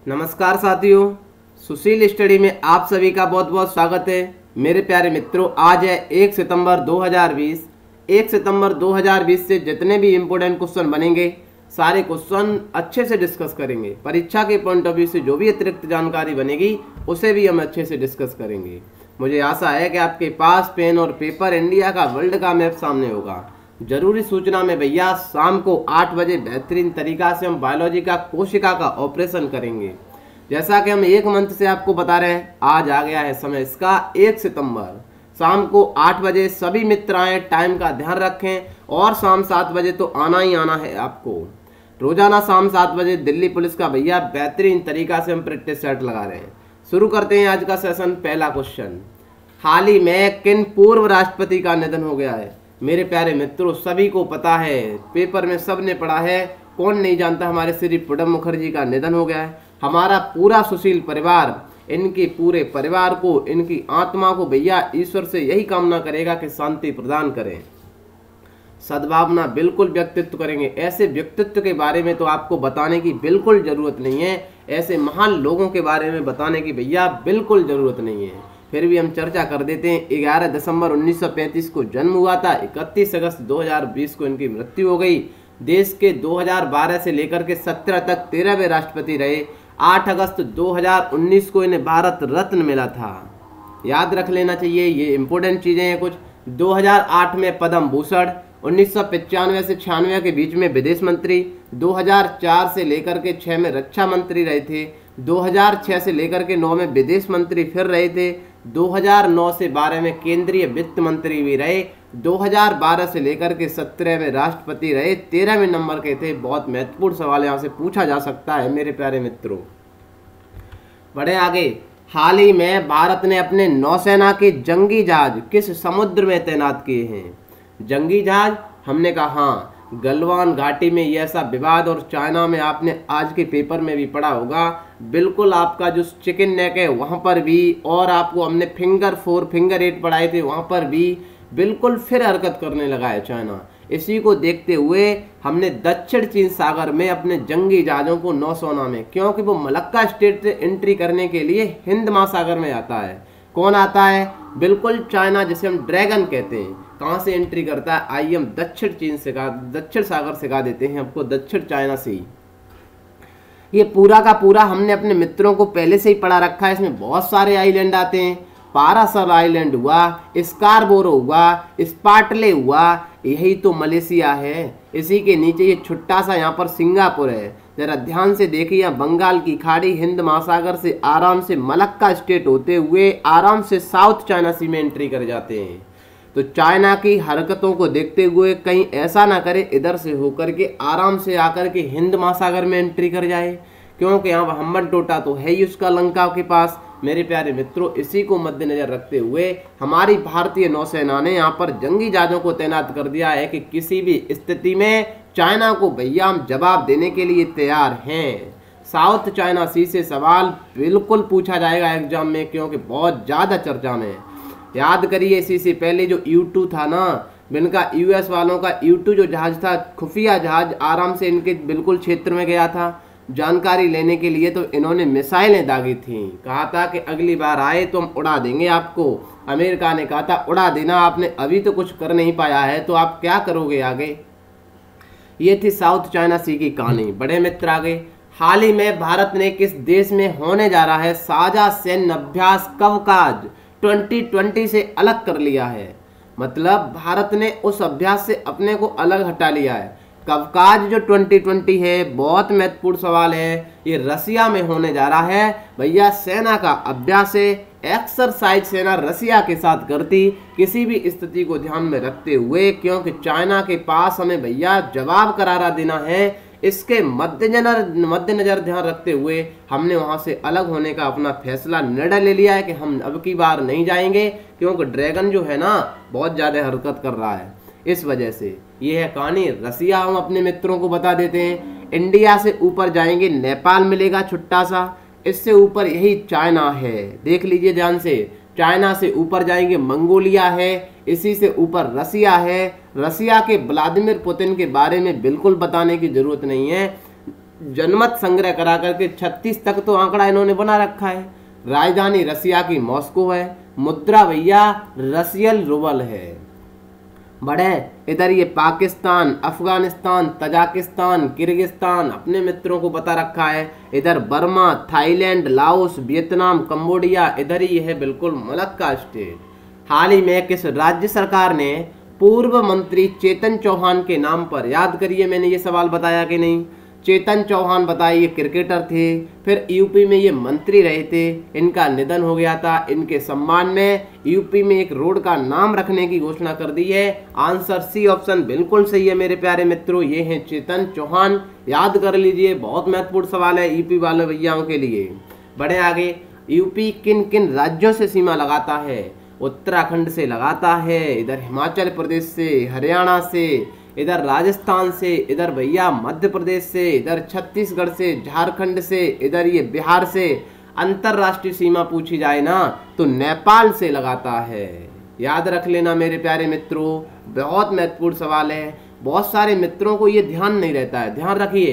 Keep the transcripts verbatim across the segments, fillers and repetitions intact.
नमस्कार साथियों, सुशील स्टडी में आप सभी का बहुत बहुत स्वागत है। मेरे प्यारे मित्रों, आज है एक सितंबर दो हज़ार बीस। एक सितंबर दो हज़ार बीस से जितने भी इम्पोर्टेंट क्वेश्चन बनेंगे सारे क्वेश्चन अच्छे से डिस्कस करेंगे। परीक्षा के पॉइंट ऑफ व्यू से जो भी अतिरिक्त जानकारी बनेगी उसे भी हम अच्छे से डिस्कस करेंगे। मुझे आशा है कि आपके पास पेन और पेपर, इंडिया का वर्ल्ड का मैप सामने होगा। जरूरी सूचना में भैया, शाम को आठ बजे बेहतरीन तरीका से हम बायोलॉजी का कोशिका का ऑपरेशन करेंगे। जैसा कि हम एक मंथ से आपको बता रहे हैं, आज आ गया है समय इसका एक सितंबर। शाम को आठ बजे सभी मित्र आए, टाइम का ध्यान रखें और शाम सात बजे तो आना ही आना है आपको। रोजाना शाम सात बजे दिल्ली पुलिस का भैया बेहतरीन तरीका से हम प्रैक्टिस सेट लगा रहे हैं। शुरू करते हैं आज का सेशन। पहला क्वेश्चन, हाल ही में किन पूर्व राष्ट्रपति का निधन हो गया है? मेरे प्यारे मित्रों, सभी को पता है, पेपर में सबने पढ़ा है, कौन नहीं जानता, हमारे श्री प्रणब मुखर्जी का निधन हो गया है। हमारा पूरा सुशील परिवार, इनके पूरे परिवार को, इनकी आत्मा को भैया ईश्वर से यही कामना करेगा कि शांति प्रदान करें, सद्भावना बिल्कुल व्यक्तित्व करेंगे। ऐसे व्यक्तित्व के बारे में तो आपको बताने की बिल्कुल जरूरत नहीं है, ऐसे महान लोगों के बारे में बताने की भैया बिल्कुल जरूरत नहीं है। फिर भी हम चर्चा कर देते हैं। ग्यारह दिसंबर उन्नीस सौ पैंतीस को जन्म हुआ था, इकतीस अगस्त दो हज़ार बीस को इनकी मृत्यु हो गई। देश के दो हज़ार बारह से लेकर के सत्रह तक तेरहवें राष्ट्रपति रहे। आठ अगस्त दो हज़ार उन्नीस को इन्हें भारत रत्न मिला था, याद रख लेना चाहिए, ये इंपॉर्टेंट चीजें हैं कुछ। दो हज़ार आठ में पद्म भूषण, उन्नीस सौ पचानवे से छियानवे के बीच में विदेश मंत्री, दो हज़ार चार से लेकर के छः में रक्षा मंत्री रहे थे, दो हज़ार छह से लेकर के नौ में विदेश मंत्री फिर रहे थे, दो हज़ार नौ से बारह में केंद्रीय वित्त मंत्री भी रहे, दो हज़ार बारह से लेकर के सत्रह में राष्ट्रपति रहे, तेरहवें नंबर के थे। बहुत महत्वपूर्ण सवाल यहाँ से पूछा जा सकता है मेरे प्यारे मित्रों। बढ़े आगे, हाल ही में भारत ने अपने नौसेना के जंगी जहाज किस समुद्र में तैनात किए हैं? जंगी जहाज, हमने कहा हाँ, गलवान घाटी में ये ऐसा विवाद, और चाइना में आपने आज के पेपर में भी पढ़ा होगा, बिल्कुल आपका जो चिकन नेक है वहाँ पर भी, और आपको हमने फिंगर फोर फिंगर एट पढ़ाए थे वहाँ पर भी बिल्कुल फिर हरकत करने लगा है चाइना। इसी को देखते हुए हमने दक्षिण चीन सागर में अपने जंगी जहाज़ों को नौसेना में, क्योंकि वो मलक्का स्टेट से एंट्री करने के लिए हिंद महासागर में आता है। कौन आता है? बिल्कुल चाइना, जिसे हम ड्रैगन कहते हैं। कहाँ से एंट्री करता है? आइए हम दक्षिण चीन से का दक्षिण सागर सिखा देते हैं आपको, दक्षिण चाइना से ही। ये पूरा का पूरा हमने अपने मित्रों को पहले से ही पढ़ा रखा है। इसमें बहुत सारे आइलैंड आते हैं। पारासर आइलैंड हुआ, स्कारबोरो हुआ, स्पार्टले हुआ, यही तो मलेशिया है। इसी के नीचे ये छोटा सा यहाँ पर सिंगापुर है। जरा ध्यान से देखिए, बंगाल की खाड़ी हिंद महासागर से आराम से मलक्का स्टेट होते हुए आराम से साउथ चाइना सी में एंट्री कर जाते हैं। तो चाइना की हरकतों को देखते हुए कहीं ऐसा ना करे इधर से होकर के आराम से आकर के हिंद महासागर में एंट्री कर जाए, क्योंकि यहाँ हम्बन टोटा तो है ही उसका लंका के पास। मेरे प्यारे मित्रों, इसी को मद्देनजर रखते हुए हमारी भारतीय नौसेना ने यहाँ पर जंगी जहाजों को तैनात कर दिया है कि किसी भी स्थिति में चाइना को भैया हम जवाब देने के लिए तैयार हैं। साउथ चाइना सी से सवाल बिल्कुल पूछा जाएगा एग्जाम में, क्योंकि बहुत ज़्यादा चर्चा में है। याद करिए, इसी से पहले जो यू टू था ना, इनका यूएस वालों का यू टू जो जहाज था, खुफिया जहाज, आराम से इनके बिल्कुल क्षेत्र में गया था जानकारी लेने के लिए। तो इन्होंने मिसाइलें दागी थी, कहा था कि अगली बार आए तो हम उड़ा देंगे आपको। अमेरिका ने कहा था उड़ा देना, आपने अभी तो कुछ कर नहीं पाया है तो आप क्या करोगे आगे। ये थी साउथ चाइना सी की कहानी। बड़े मित्र आगे, हाल ही में भारत ने किस देश में होने जा रहा है साझा सैन्य अभ्यास कवकाज ट्वेंटी ट्वेंटी से अलग कर लिया है? मतलब भारत ने उस अभ्यास से अपने को अलग हटा लिया है। कवकाज जो ट्वेंटी ट्वेंटी है, बहुत महत्वपूर्ण सवाल है, ये रसिया में होने जा रहा है भैया। सेना का अभ्यास है, एक्सरसाइज सेना रसिया के साथ करती, किसी भी स्थिति को ध्यान में रखते हुए, क्योंकि चाइना के पास हमें भैया जवाब करारा देना है। इसके मद्देनजर मद्देनजर ध्यान रखते हुए हमने वहां से अलग होने का अपना फैसला, निर्णय ले लिया है कि हम अब की बार नहीं जाएंगे, क्योंकि ड्रैगन जो है ना बहुत ज़्यादा हरकत कर रहा है। इस वजह से ये है कहानी। रसिया हम अपने मित्रों को बता देते हैं। इंडिया से ऊपर जाएंगे नेपाल मिलेगा छोटा सा, इससे ऊपर यही चाइना है, देख लीजिए ध्यान से। चाइना से ऊपर जाएंगे मंगोलिया है, इसी से ऊपर रसिया है। रसिया के व्लादिमीर पुतिन के बारे में बिल्कुल बताने की जरूरत नहीं है। जनमत संग्रह करा करके छत्तीस तक तो आंकड़ा इन्होंने बना रखा है। राजधानी रसिया की मॉस्को है। मुद्रा भैया रसियल रूबल है। बड़े इधर ये पाकिस्तान, अफगानिस्तान, तजाकिस्तान, किर्गिस्तान अपने मित्रों को बता रखा है। इधर Burma, Thailand, Laos, Vietnam, Cambodia, इधर ही है बिल्कुल मलक्का स्टेट। हाल ही में किस राज्य सरकार ने पूर्व मंत्री चेतन चौहान के नाम पर, याद करिए मैंने ये सवाल बताया कि नहीं, चेतन चौहान बताइए क्रिकेटर थे, फिर यूपी में ये मंत्री रहे थे, इनका निधन हो गया था। इनके सम्मान में यूपी में एक रोड का नाम रखने की घोषणा कर दी है। आंसर सी ऑप्शन बिल्कुल सही है मेरे प्यारे मित्रों, ये हैं चेतन चौहान। याद कर लीजिए, बहुत महत्वपूर्ण सवाल है यूपी वाले भैयाओं के लिए। बढ़े आगे, यूपी किन किन राज्यों से सीमा लगाता है? उत्तराखंड से लगाता है, इधर हिमाचल प्रदेश से, हरियाणा से, इधर राजस्थान से, इधर भैया मध्य प्रदेश से, इधर छत्तीसगढ़ से, झारखंड से, इधर ये बिहार से। अंतरराष्ट्रीय सीमा पूछी जाए ना तो नेपाल से लगाता है। याद रख लेना मेरे प्यारे मित्रों, बहुत महत्वपूर्ण सवाल है। बहुत सारे मित्रों को ये ध्यान नहीं रहता है, ध्यान रखिए।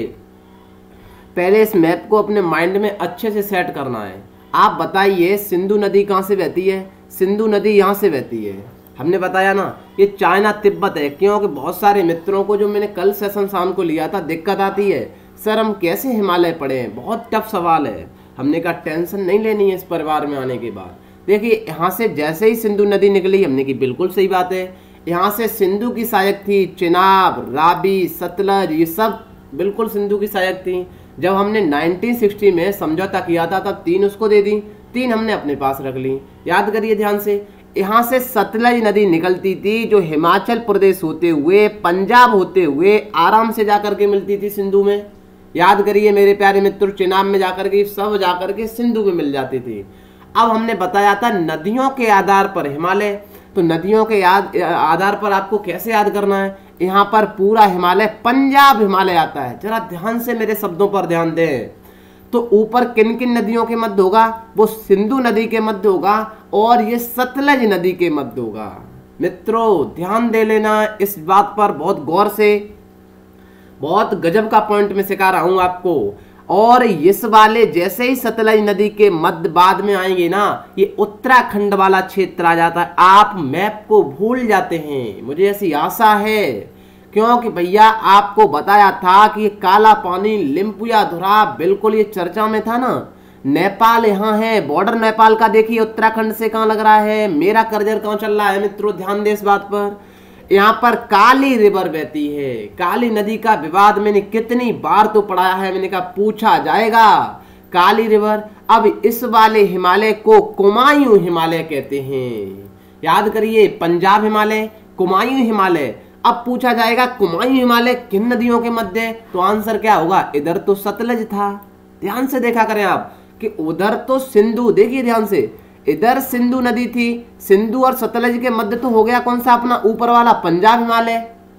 पहले इस मैप को अपने माइंड में अच्छे से सेट करना है। आप बताइए सिंधु नदी कहाँ से बहती है? सिंधु नदी यहाँ से बहती है। हमने बताया ना ये चाइना तिब्बत है, क्योंकि बहुत सारे मित्रों को जो मैंने कल सेशन शाम को लिया था दिक्कत आती है, सर हम कैसे हिमालय पढ़े हैं, बहुत टफ सवाल है। हमने कहा टेंशन नहीं लेनी है इस परिवार में आने के बाद। देखिए यहाँ से जैसे ही सिंधु नदी निकली, हमने की बिल्कुल सही बात है, यहाँ से सिंधु की सहायक थी, चिनाब, रावी, सतलज, ये सब बिल्कुल सिंधु की सहायक थी। जब हमने नाइनटीन सिक्सटी में समझौता किया था तब तीन उसको दे दी, तीन हमने अपने पास रख ली। याद करिए ध्यान से, यहाँ से सतलज नदी निकलती थी जो हिमाचल प्रदेश होते हुए, पंजाब होते हुए आराम से जाकर के मिलती थी सिंधु में। याद करिए मेरे प्यारे मित्र, चिनाब में जाकर के सब जाकर के सिंधु में मिल जाती थी। अब हमने बताया था नदियों के आधार पर हिमालय, तो नदियों के याद आधार पर आपको कैसे याद करना है? यहाँ पर पूरा हिमालय पंजाब हिमालय आता है। जरा ध्यान से मेरे शब्दों पर ध्यान दें। तो ऊपर किन किन नदियों के मध्य होगा? वो सिंधु नदी के मध्य होगा और ये सतलज नदी के मध्य होगा। मित्रों ध्यान दे लेना इस बात पर बहुत गौर से, बहुत गजब का पॉइंट में सिखा रहा हूं आपको। और इस वाले जैसे ही सतलज नदी के मध्य बाद में आएंगे ना, ये उत्तराखंड वाला क्षेत्र आ जाता है। आप मैप को भूल जाते हैं, मुझे ऐसी आशा है, क्योंकि भैया आपको बताया था कि काला पानी, लिम्पुयाधुरा, बिल्कुल ये चर्चा में था ना। नेपाल यहाँ है, बॉर्डर नेपाल का देखिए उत्तराखंड से कहाँ लग रहा है, मेरा कर्जर कहाँ चल रहा है मित्रों, ध्यान दे इस बात पर। यहाँ पर काली रिवर बहती है। काली नदी का विवाद मैंने कितनी बार तो पढ़ाया है, मैंने कहा पूछा जाएगा। काली रिवर, अब इस वाले हिमालय को कुमायूं हिमालय कहते हैं। याद करिए, पंजाब हिमालय, कुमायूं हिमालय। अब पूछा जाएगा कुमायूं हिमालय किन नदियों के मध्य है, तो आंसर क्या होगा? इधर तो सतलज था, ध्यान से देखा करें आप कि उधर तो सिंधु, देखिए ध्यान से, इधर सिंधु नदी थी, सिंधु और सतलज के मध्य तो हो गया कौन सा अपना ऊपर वाला पंजाब हिमालय।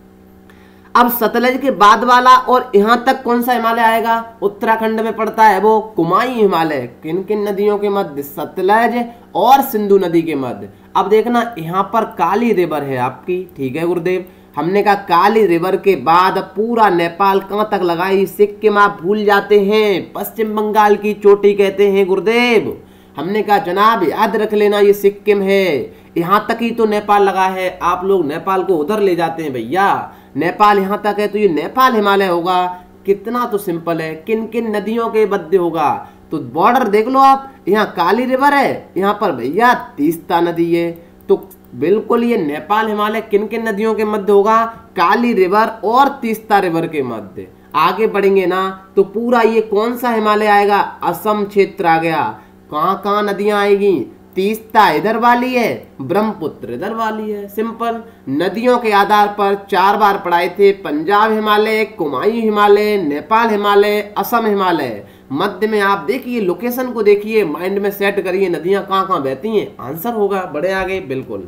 अब सतलज के बाद वाला और यहां तक कौन सा हिमालय आएगा? उत्तराखंड में पड़ता है वो कुमायूं हिमालय। किन किन नदियों के मध्य? सतलज और सिंधु नदी के मध्य। अब देखना यहाँ पर काली रिवर है आपकी, ठीक है गुरुदेव। हमने कहा काली रिवर के बाद पूरा नेपाल कहाँ तक लगाई? सिक्किम आप भूल जाते हैं, पश्चिम बंगाल की चोटी कहते हैं गुरुदेव। हमने कहा जनाब याद रख लेना ये सिक्किम है, यहाँ तक ही तो नेपाल लगा है। आप लोग नेपाल को उधर ले जाते हैं भैया, नेपाल यहाँ तक है तो ये नेपाल हिमालय होगा। कितना तो सिंपल है, किन किन नदियों के मध्य होगा? तो बॉर्डर देख लो आप, यहाँ काली रिवर है, यहाँ पर भैया तीस्ता नदी है, तो बिल्कुल ये नेपाल हिमालय किन किन नदियों के मध्य होगा? काली रिवर और तीस्ता रिवर के मध्य। आगे बढ़ेंगे ना तो पूरा ये कौन सा हिमालय आएगा? असम क्षेत्र आ गया। कहाँ कहाँ नदियां आएगी? तीस्ता इधर वाली है, ब्रह्मपुत्र इधर वाली है। सिंपल। नदियों के आधार पर चार बार पढ़ाए थे, पंजाब हिमालय, कुमायूं हिमालय, नेपाल हिमालय, असम हिमालय। मध्य में आप देखिए, लोकेशन को देखिए, माइंड में सेट करिए नदियां कहाँ कहाँ बहती हैं, आंसर होगा। बड़े आगे बिल्कुल।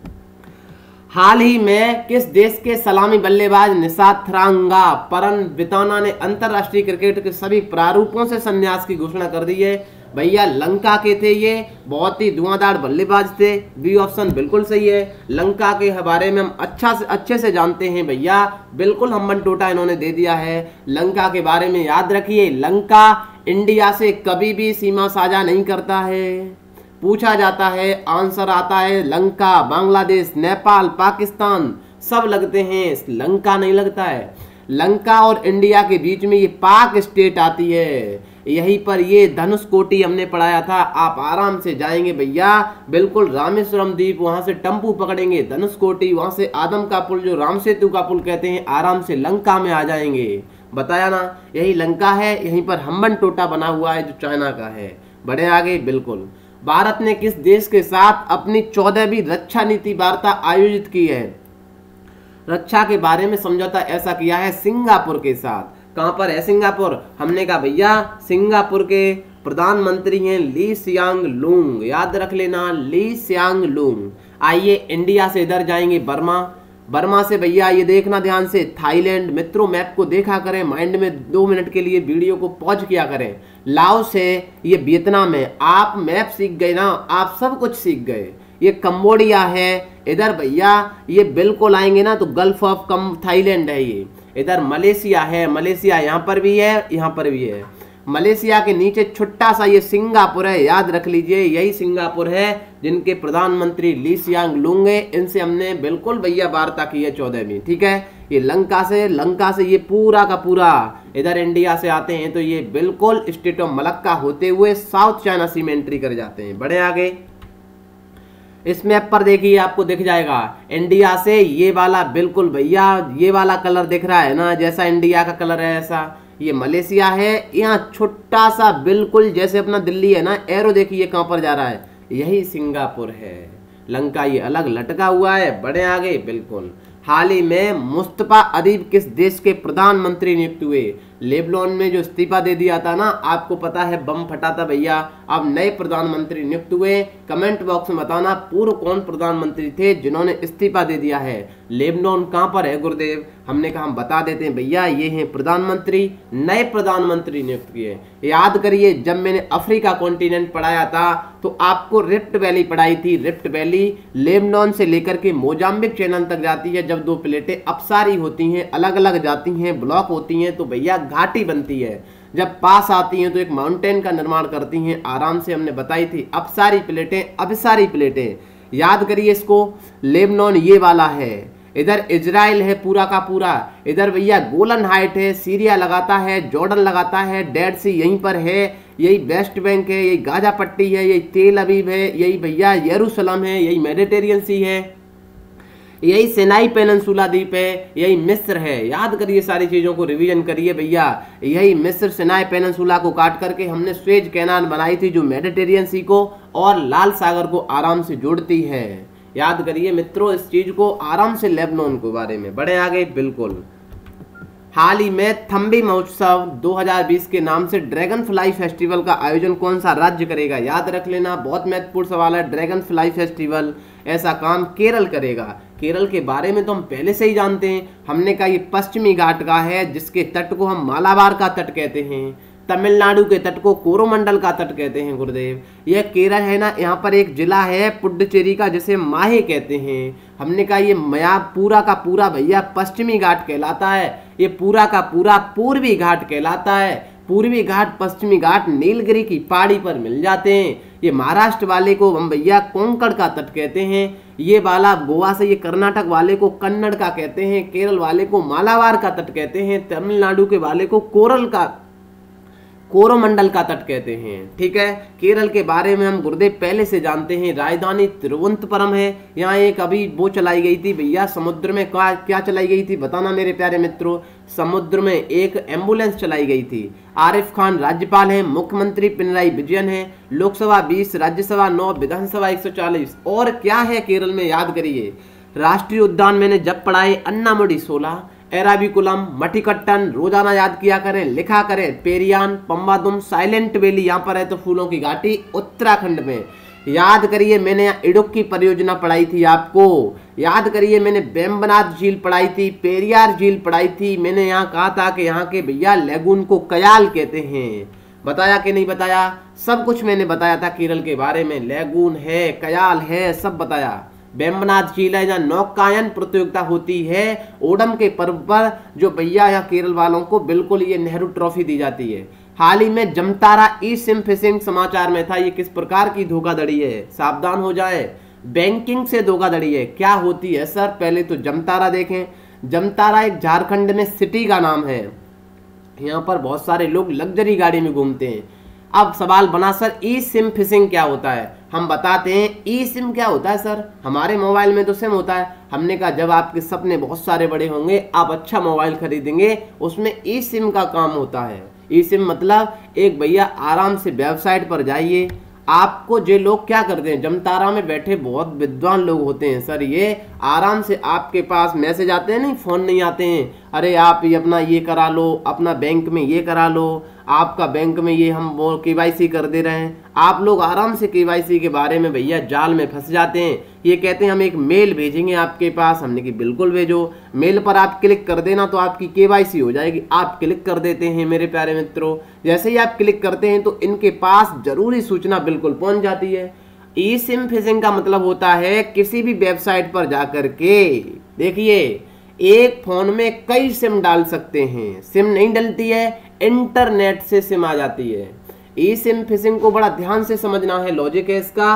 हाल ही में किस देश के सलामी बल्लेबाज निशात थरांगा परनविताना ने अंतरराष्ट्रीय क्रिकेट के सभी प्रारूपों से संन्यास की घोषणा कर दी है? भैया लंका के थे, ये बहुत ही धुआंधार बल्लेबाज थे। बी ऑप्शन बिल्कुल सही है। लंका के बारे में हम अच्छा से अच्छे से जानते हैं भैया, बिल्कुल हम्बन टोटा इन्होंने दे दिया है। लंका के बारे में याद रखिए, लंका इंडिया से कभी भी सीमा साझा नहीं करता है। पूछा जाता है, आंसर आता है लंका, बांग्लादेश, नेपाल, पाकिस्तान सब लगते हैं, लंका नहीं लगता है। लंका और इंडिया के बीच में ये पाक स्टेट आती है, यहीं पर ये धनुष कोटी हमने पढ़ाया था। आप आराम से जाएंगे भैया, बिल्कुल रामेश्वरम द्वीप, वहां से टम्पू पकड़ेंगे, धनुष कोटी, वहां से आदम का पुल जो राम सेतु का पुल कहते हैं, आराम से लंका में आ जाएंगे। बताया ना, यही लंका है, यहीं पर हम्बन टोटा बना हुआ है जो चाइना का है। बढ़े आगे। बिल्कुल, भारत ने किस देश के साथ अपनी चौदहवीं रक्षा नीति वार्ता आयोजित की है? रक्षा के बारे में समझौता ऐसा किया है सिंगापुर के साथ। कहां पर है सिंगापुर? हमने कहा भैया सिंगापुर के प्रधानमंत्री हैं ली सियांग लूंग, याद रख लेना, ली सियांग लूंग। आइए इंडिया से इधर जाएंगे बर्मा। बर्मा से भैया ये देखना ध्यान से, थाईलैंड। मित्रों मैप को देखा करें, माइंड में दो मिनट के लिए वीडियो को पॉज किया करें। लाओस है, ये वियतनाम है। आप मैप सीख गए ना, आप सब कुछ सीख गए। ये कंबोडिया है, इधर भैया ये बिल्कुल आएंगे ना तो गल्फ ऑफ कम थाईलैंड है ये। इधर मलेशिया है, मलेशिया यहाँ पर भी है, यहाँ पर भी है। मलेशिया के नीचे छोटा सा ये सिंगापुर है, याद रख लीजिए, यही सिंगापुर है जिनके प्रधानमंत्री ली सियांग लूंग है। इनसे हमने बिल्कुल भैया वार्ता की है चौदहवीं। ठीक है, ये लंका से, लंका से ये पूरा का पूरा इधर इंडिया से आते हैं तो ये बिल्कुल स्टेट ऑफ मलक्का होते हुए साउथ चाइना सी में एंट्री कर जाते हैं। बढ़े आगे। इस मैप पर देखिए आपको दिख जाएगा, इंडिया से ये वाला बिल्कुल भैया ये वाला कलर दिख रहा है ना, जैसा इंडिया का कलर है ऐसा ये मलेशिया है। यहाँ छोटा सा बिल्कुल जैसे अपना दिल्ली है ना, एरो देखिए कहां पर जा रहा है, यही सिंगापुर है। लंका ये अलग लटका हुआ है। बढ़े आगे। बिल्कुल, हाल ही में मुस्तफा अदीब किस देश के प्रधानमंत्री नियुक्त हुए? लेबनान में जो इस्तीफा दे दिया था ना, आपको पता है बम फटा था भैया। अब नए प्रधानमंत्री नियुक्त हुए। कमेंट बॉक्स में बताना पूर्व कौन प्रधानमंत्री थे जिन्होंने इस्तीफा दे दिया है। लेबनान कहां पर है गुरुदेव? हमने कहा हम बता देते हैं भैया, ये हैं प्रधानमंत्री, नए प्रधानमंत्री नियुक्त किए। याद करिए, जब मैंने अफ्रीका कॉन्टिनेंट पढ़ाया था तो आपको रिफ्ट वैली पढ़ाई थी। रिफ्ट वैली लेबनान से लेकर के मोजाम्बिक चैनल तक जाती है। जब दो प्लेटें अपसारी होती हैं, अलग अलग जाती हैं, ब्लॉक होती हैं, तो भैया घाटी बनती है। जब पास आती हैं तो एक माउंटेन का निर्माण करती हैं। आराम से हमने बताई थी, अपसारी प्लेटें, अभिसारी प्लेटें। याद करिए इसको। लेबनान ये वाला है, इधर इजराइल है पूरा का पूरा, इधर भैया गोलन हाइट है, सीरिया लगाता है, जॉर्डन लगाता है, डेड सी यहीं पर है, यही वेस्ट बैंक है, यही गाजा पट्टी है, यही तेल अवीव है, यही भैया यरूशलेम है, यही मेडिटेरियन सी है, यही सिनाई पेनिनसुला द्वीप है, यही मिस्र है। याद करिए, सारी चीजों को रिवीजन करिए भैया। यही मिस्र सिनाई पेनिनसुला को काट करके हमने स्वेज कैनाल बनाई थी जो मेडिटेरियन सी को और लाल सागर को आराम से जोड़ती है। याद करिए मित्रों इस चीज को आराम से, लेबनान के बारे में। बढ़े आगे। बिल्कुल, हाल ही में थम्बी महोत्सव दो हज़ार बीस के नाम से ड्रैगन फ्लाई फेस्टिवल का आयोजन कौन सा राज्य करेगा? याद रख लेना, बहुत महत्वपूर्ण सवाल है। ड्रैगन फ्लाई फेस्टिवल ऐसा काम केरल करेगा। केरल के बारे में तो हम पहले से ही जानते हैं। हमने कहा ये पश्चिमी घाट का है, जिसके तट को हम मालाबार का तट कहते हैं। तमिलनाडु के तट को कोरोमंडल का तट कहते हैं गुरुदेव। यह केरल है ना, यहाँ पर एक जिला है पुडुचेरी का जिसे माहे कहते हैं। हमने कहा ये मया पूरा का पूरा भैया पश्चिमी घाट कहलाता है। ये पूरा का पूरा पूर्वी घाट कहलाता है। पूर्वी घाट, पश्चिमी घाट नीलगिरी की पहाड़ी पर मिल जाते हैं। ये महाराष्ट्र वाले को हम भैया कोंकण का तट कहते हैं। ये वाला गोवा से, ये कर्नाटक वाले को कन्नड़ का कहते हैं। केरल वाले को मालाबार का तट कहते हैं। तमिलनाडु के वाले को कोरल का कोरोमंडल का तट कहते हैं। ठीक है, केरल के बारे में हम गुरुदेव पहले से जानते हैं। राजधानी तिरुवनंतपुरम है। यहाँ एक अभी वो चलाई गई थी भैया समुद्र में, क्या क्या चलाई गई थी बताना मेरे प्यारे मित्रों? समुद्र में एक एम्बुलेंस चलाई गई थी। आरिफ खान राज्यपाल है, मुख्यमंत्री पिनराई विजयन है, लोकसभा बीस, राज्यसभा नौ, विधानसभा एक सौ चालीस। और क्या है केरल में? याद करिए, राष्ट्रीय उद्यान मैंने जब पढ़ाए अन्नामुडी सोलह, एराविकुलम, मटिकट्टन, रोजाना याद किया करें, लिखा करें। पेरियान, पंबादुम, साइलेंट वैली यहाँ पर है तो फूलों की घाटी उत्तराखंड में। याद करिए, मैंने यहाँ इडुक्की परियोजना पढ़ाई थी आपको। याद करिए, मैंने बेम्बनाथ झील पढ़ाई थी, पेरियार झील पढ़ाई थी। मैंने यहाँ कहा था कि यहाँ के भैया लेगून को कयाल कहते हैं। बताया कि नहीं बताया? सब कुछ मैंने बताया था केरल के बारे में। लैगून है, कयाल है, सब बताया। वेम्बनाथ झील है जहाँ नौकायन प्रतियोगिता होती है ओणम के पर्व पर, जो भैया यहाँ केरल वालों को बिल्कुल ये नेहरू ट्रॉफी दी जाती है। हाल ही में जमतारा ई सिम फिशिंग समाचार में था। ये किस प्रकार की धोखाधड़ी है, सावधान हो जाए। बैंकिंग से धोखाधड़ी है। क्या होती है सर? पहले तो जमतारा देखें। जमतारा एक झारखंड में सिटी का नाम है। यहाँ पर बहुत सारे लोग लग्जरी गाड़ी में घूमते हैं। अब सवाल बना सर ई सिम फिशिंग क्या होता है? हम बताते हैं ई सिम क्या होता है सर। हमारे मोबाइल में तो सिम होता है। हमने कहा जब आपके सपने बहुत सारे बड़े होंगे, आप अच्छा मोबाइल खरीदेंगे, उसमें ई सिम का काम होता है। ई सिम मतलब एक भैया आराम से वेबसाइट पर जाइए। आपको जो लोग क्या करते हैं, जमतारा में बैठे बहुत विद्वान लोग होते हैं सर, ये आराम से आपके पास मैसेज आते हैं, नहीं फोन नहीं आते हैं, अरे आप ये अपना ये करा लो, अपना बैंक में ये करा लो, आपका बैंक में ये हम वो केवाईसी कर दे रहे हैं। आप लोग आराम से केवाईसी के बारे में भैया जाल में फंस जाते हैं। ये कहते हैं हम एक मेल भेजेंगे आपके पास। हमने कि बिल्कुल भेजो। मेल पर आप क्लिक कर देना तो आपकी केवाईसी हो जाएगी। आप क्लिक कर देते हैं मेरे प्यारे मित्रों। जैसे ही आप क्लिक करते हैं तो इनके पास जरूरी सूचना बिल्कुल पहुंच जाती है। ई सिम फिशिंग का मतलब होता है किसी भी वेबसाइट पर जाकर के, देखिए, एक फोन में कई सिम डाल सकते हैं। सिम नहीं डलती है, इंटरनेट से सिम आ जाती है। ई सिम फिशिंग को बड़ा ध्यान से समझना है। लॉजिक है इसका।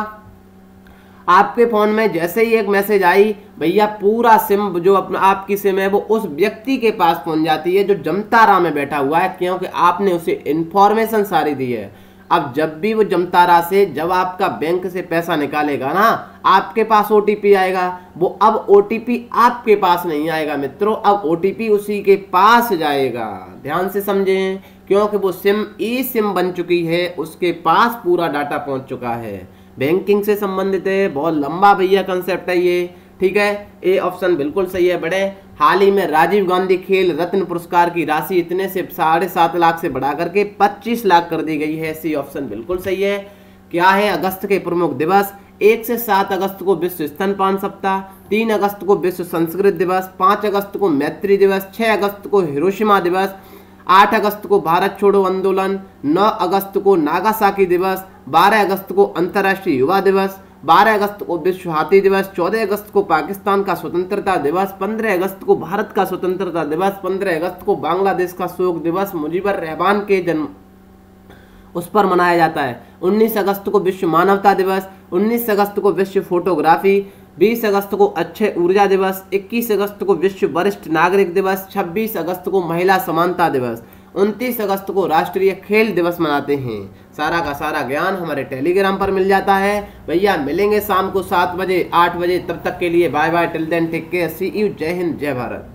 आपके फोन में जैसे ही एक मैसेज आई, भैया पूरा सिम जो अपना आपकी सिम है वो उस व्यक्ति के पास पहुंच जाती है जो जमतारा में बैठा हुआ है, क्योंकि आपने उसे इंफॉर्मेशन सारी दी है। अब जब भी वो जमतारा से, जब आपका बैंक से पैसा निकालेगा ना, आपके पास ओटीपी आएगा। वो अब ओटीपी आपके पास नहीं आएगा मित्रों, अब ओटीपी उसी के पास जाएगा। ध्यान से समझें, क्योंकि वो सिम ई सिम बन चुकी है, उसके पास पूरा डाटा पहुंच चुका है। बैंकिंग से संबंधित है। बहुत लंबा भैया कंसेप्ट है ये, ठीक है। ए ऑप्शन बिल्कुल सही है। बड़े हाल ही में राजीव गांधी खेल रत्न पुरस्कार की राशि इतने से साढ़े सात लाख से बढ़ा करके पच्चीस लाख कर दी गई है। सी ऑप्शन बिल्कुल सही है। क्या है अगस्त के प्रमुख दिवस? एक से सात अगस्त को विश्व स्तनपान सप्ताह, तीन अगस्त को विश्व संस्कृत दिवस, पांच अगस्त को मैत्री दिवस, छह अगस्त को हिरोशिमा दिवस, आठ अगस्त को भारत छोड़ो आंदोलन, नौ अगस्त को नागासाकी दिवस, बारह अगस्त को अंतर्राष्ट्रीय युवा दिवस, बारह अगस्त को विश्व हाथी दिवस, चौदह अगस्त को पाकिस्तान का स्वतंत्रता दिवस, पंद्रह अगस्त को भारत का स्वतंत्रता दिवस, पंद्रह अगस्त को बांग्लादेश का शोक दिवस, मुजीबर रहमान के जन्म उस पर मनाया जाता है। उन्नीस अगस्त को विश्व मानवता दिवस, उन्नीस अगस्त को विश्व फोटोग्राफी, बीस अगस्त को अक्षय ऊर्जा दिवस, इक्कीस अगस्त को विश्व वरिष्ठ नागरिक दिवस, छब्बीस अगस्त को महिला समानता दिवस, उनतीस अगस्त को राष्ट्रीय खेल दिवस मनाते हैं। सारा का सारा ज्ञान हमारे टेलीग्राम पर मिल जाता है। भैया मिलेंगे शाम को सात बजे आठ बजे, तब तक के लिए bye bye, till then take care, see you, जय हिंद जय भारत।